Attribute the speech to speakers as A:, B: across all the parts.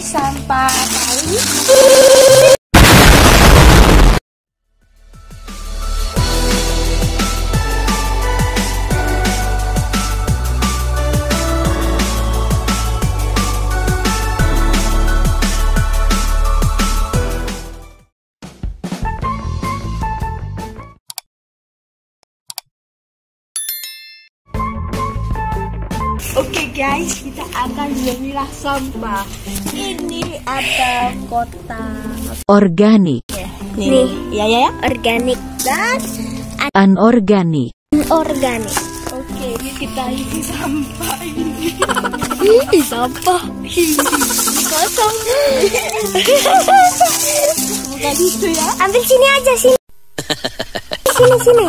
A: sampah kali. Oke guys, kita akan memilah sampah. Ini ada kotak
B: organik,
A: nih, ya, organik dan
B: anorganik.
A: organik. Oke, ini kita isi sampah ini. Sampah. Kosong. Bukan itu ya. Ambil sini aja sini. Sini.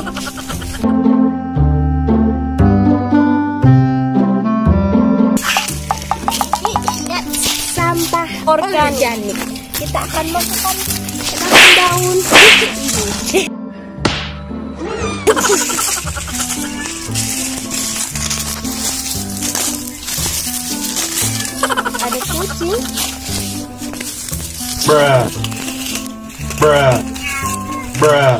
A: Sampah organik. Kita akan masukkan daun sedikit ini. Ada kucing.
C: Bruh.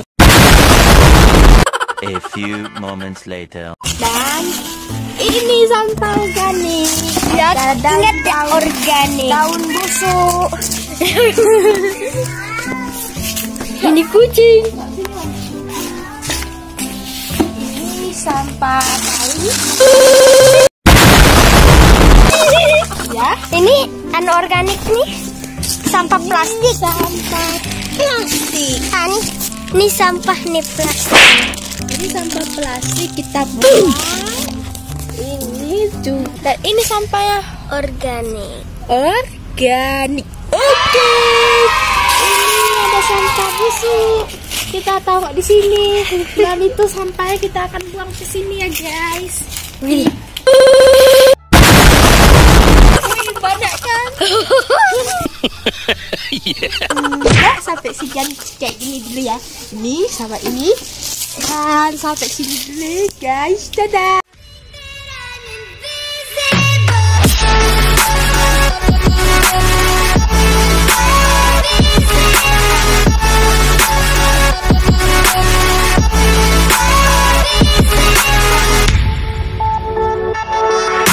D: A few moments later.
A: Dan ini sampah organik. Ya, ingat ya, organik. Daun busuk. Ini kucing. Ini sampah kali. Ya, ini anorganik nih. Sampah plastik. Ini sampah nih plastik. Ini sampah plastik kita buang. Ini juga. Dan ini sampahnya organik. Organik. Oke. Ini ada sampah busuk. Kita taruh di sini. Dan itu sampahnya kita akan buang ke sini ya guys. Wih. Banyak kan? Ya, sampai sekian kayak gini dulu ya. Ini sama ini. Dan sampai sini dulu guys. Dadah.